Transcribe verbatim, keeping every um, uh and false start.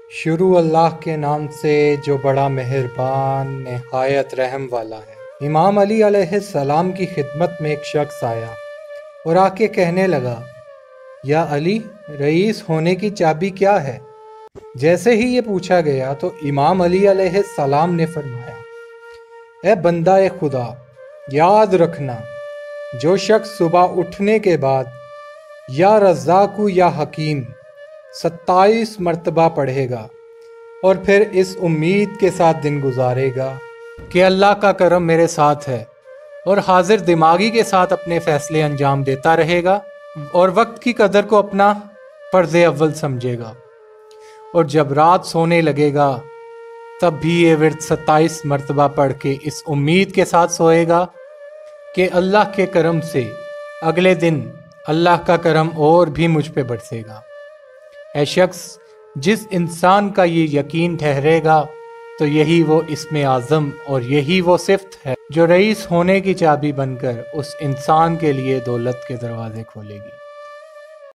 شروع اللہ کے نام سے جو بڑا مہربان نہایت رحم والا ہے۔ امام علی علیہ السلام کی خدمت میں ایک شخص آیا اور آ کے کہنے لگا، یا علی، رئیس ہونے کی چابی کیا ہے؟ جیسے ہی یہ پوچھا گیا تو امام علی علیہ السلام نے فرمایا، اے بندہ خدا، یاد رکھنا جو شخص صبح اٹھنے کے بعد یا رزاق یا حکیم ستائیس مرتبہ پڑھے گا اور پھر اس امید کے ساتھ دن گزارے گا کہ اللہ کا کرم میرے ساتھ ہے، اور حاضر دماغی کے ساتھ اپنے فیصلے انجام دیتا رہے گا اور وقت کی قدر کو اپنا فرض اول سمجھے گا، اور جب رات سونے لگے گا تب بھی یہ ورد ستائیس مرتبہ پڑھ کے اس امید کے ساتھ سوئے گا کہ اللہ کے کرم سے اگلے دن اللہ کا کرم اور بھی مجھ پہ برسے گا۔ اے شخص، جس انسان کا یہ یقین ٹھہرے گا تو یہی وہ اسم اعظم اور یہی وہ صفت ہے جو رئیس ہونے کی چابی بن کر اس انسان کے لیے دولت کے دروازے کھولے گی۔